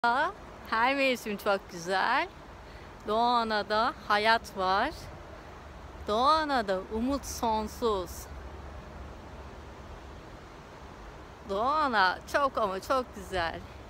Her mevsim çok güzel. Doğu Ana'da hayat var. Doğu Ana'da umut sonsuz. Doğu Ana çok ama çok güzel.